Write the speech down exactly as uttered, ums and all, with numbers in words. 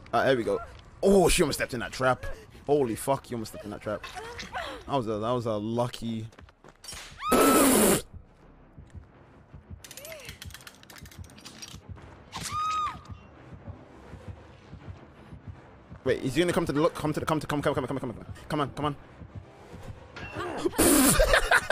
Ah, there we go. Oh, she almost stepped in that trap. Holy fuck, you almost stepped in that trap. That was a that was a lucky. Wait, is he gonna come to the look? Come to the come to come come come come come come come on come on come on.